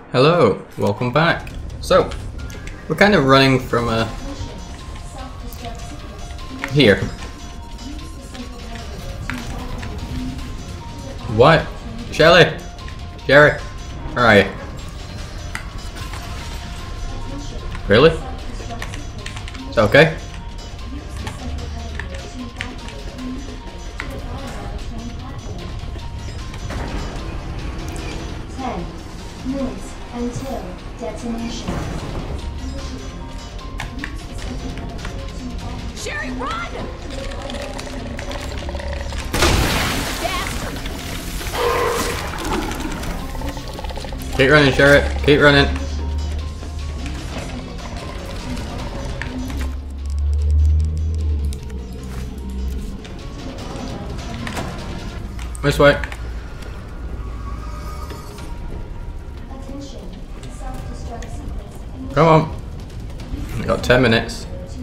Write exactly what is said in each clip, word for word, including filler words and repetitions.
Hello, welcome back. So, we're kind of running from a... here. What? Shelly? Jerry? Where are you? Really? It's okay? Ten minutes until detonation. Sherry, run! Bastard! Keep running, Sherry. Keep running. This way. Come on. We got ten minutes.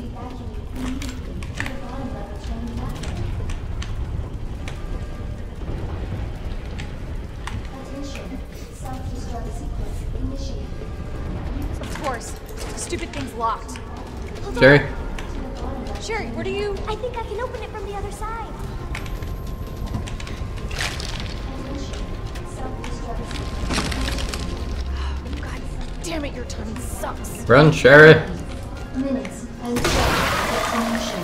Of course. Stupid thing's locked. Hold Sherry? on. Sherry, where do you... I think I can open it from the other side. God damn it, your timing sucks. Run, Sherry. Minutes until detonation.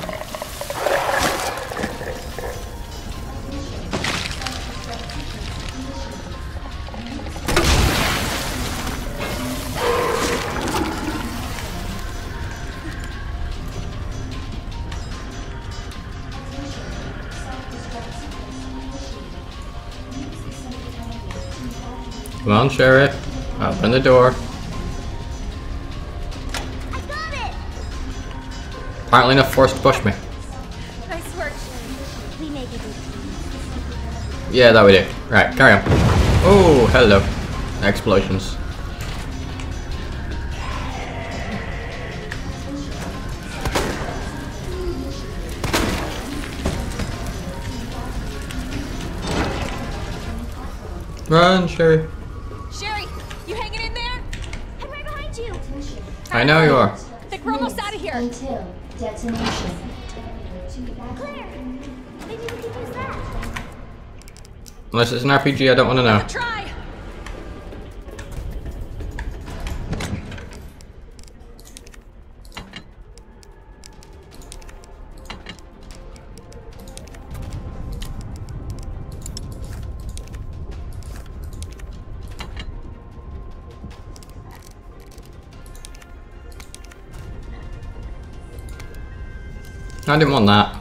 Come on, Sherry. Open the door. I got it! Apparently enough force to push me. Nice work. We make it. Yeah, that we do. Right, carry on. Oh, hello. Explosions. Run, Sherry. Sherry, you hanging in there? I'm right behind you. I know you are. I think we're almost out of here. Until detonation. Claire, maybe we can use that. Unless it's an R P G, I don't want to know. Try. I didn't want that.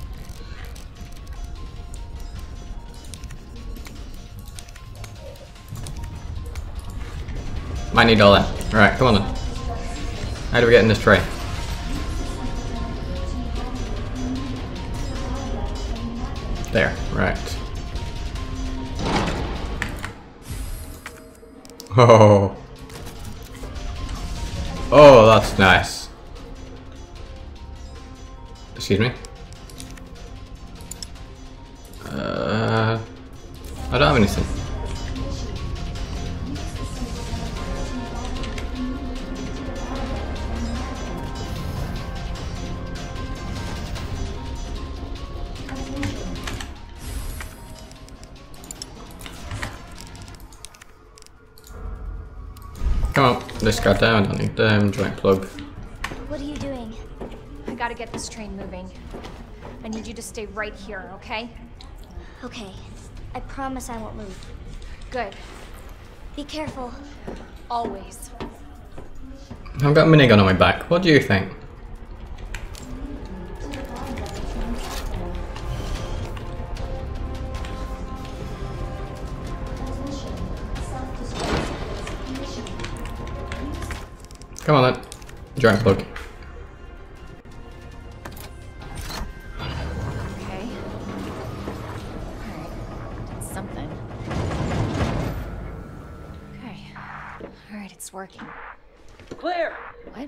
Might need all that. Alright, come on then. How do we get in this tray? There, right. Oh. Oh, that's nice. Excuse me. Uh, I don't have anything. Come on, this guy down. I don't need them. Joint plug. What are you doing? I gotta get this train moving. I need you to stay right here, okay? Okay. I promise I won't move. Good. Be careful. Always. I've got a minigun on my back. What do you think? Come on then. Giant plug. Okay. Alright. That's something. Okay. Alright, it's working. Claire! What?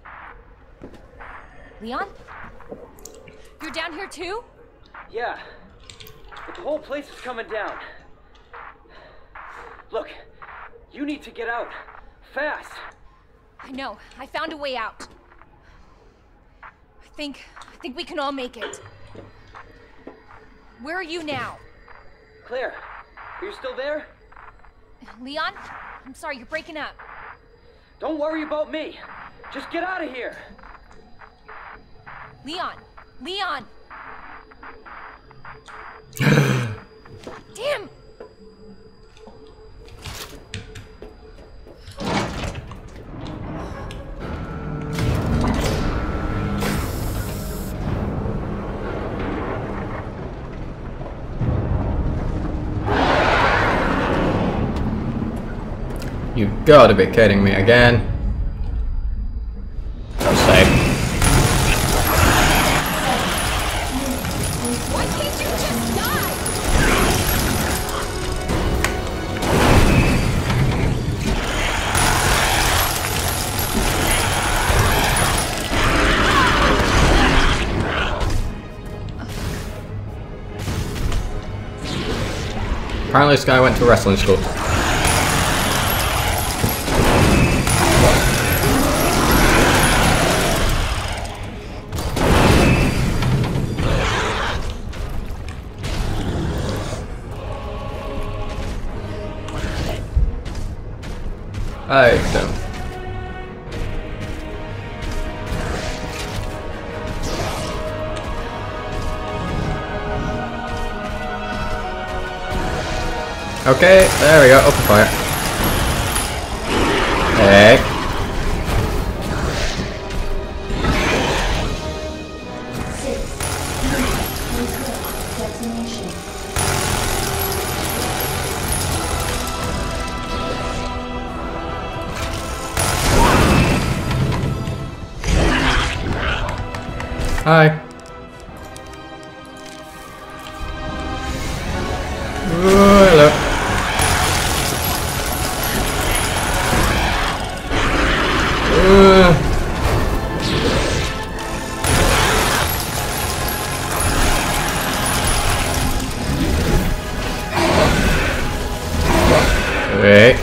Leon? You're down here too? Yeah. But the whole place is coming down. Look, you need to get out. fast. I know. I found a way out. I think... I think we can all make it. Where are you now? Claire, are you still there? Leon? I'm sorry, you're breaking up. Don't worry about me. Just get out of here. Leon! Leon! Damn! You gotta be kidding me again. That's safe. Why can't you just die? Apparently this guy went to wrestling school. I don't. Okay, there we go, open fire. Hey. Hi. Ooh, hello. Uh. Wait.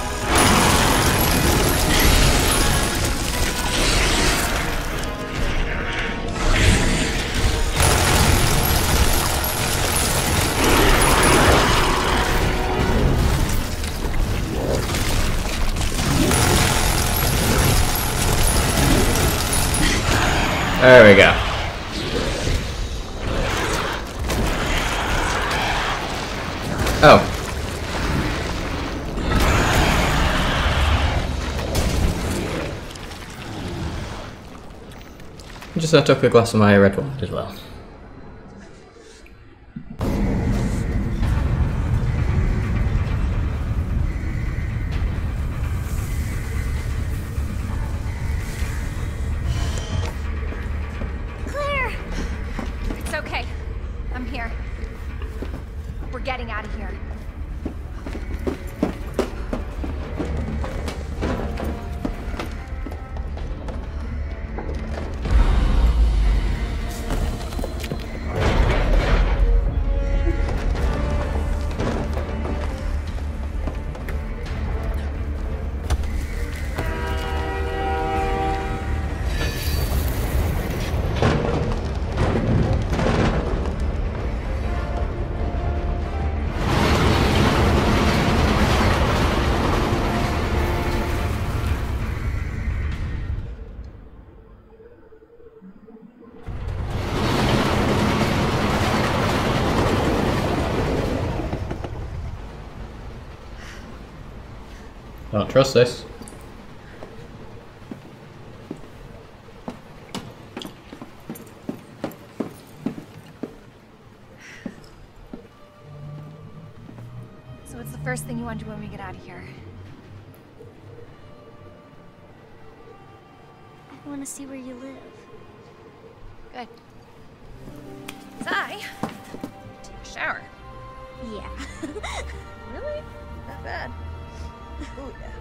There we go. Oh. Just I took a glass of my red wine as well. It's okay. I'm here. We're getting out of here. Don't trust this. So what's the first thing you want to do when we get out of here? I want to see where you live. Good. I take a shower. Yeah. Really? Not bad. Oh yeah.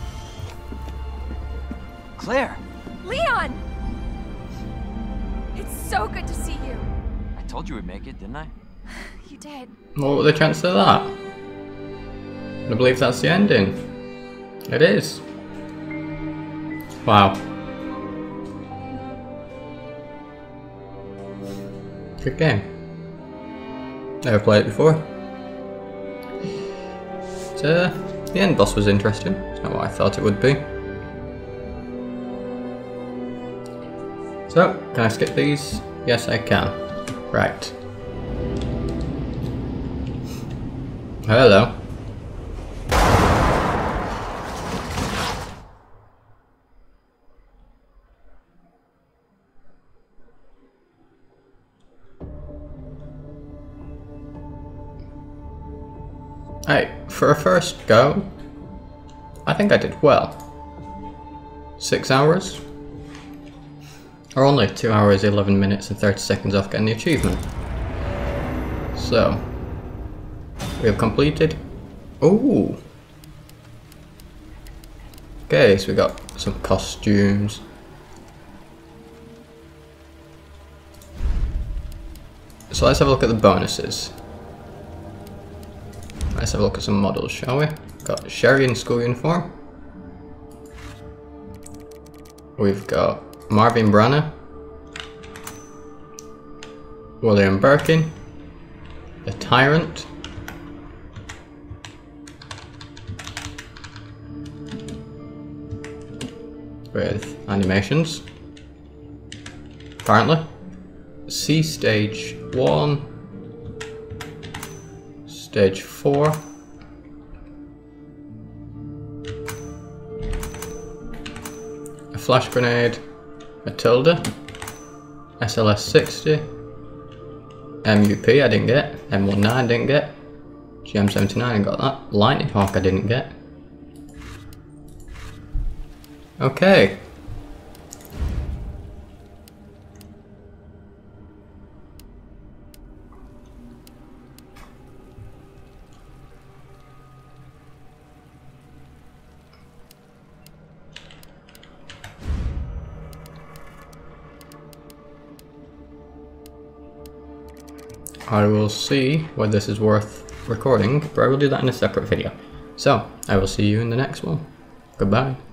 Claire! Leon! It's so good to see you. I told you we'd make it, didn't I? You did. What were the chances of that? I believe that's the ending. It is. Wow. Good game. Never played it before. But, uh, the end boss was interesting. It's not what I thought it would be. So, can I skip these? Yes, I can. Right. Hello. Hey, for a first go, I think I did well. Six hours? Or only two hours, eleven minutes and thirty seconds off getting the achievement. So, we have completed. Ooh! Okay, so we got some costumes. So let's have a look at the bonuses. Let's have a look at some models, shall we? Got Sherry in school uniform. We've got Marvin Branner, William Birkin, the Tyrant, with animations, apparently. C stage one, stage four, a flash grenade, Matilda, S L S sixty, M U P I didn't get, M nineteen I didn't get, G M seventy-nine I got that, Lightning Hawk I didn't get. Okay. I will see whether this is worth recording, but I will do that in a separate video. So, I will see you in the next one. Goodbye.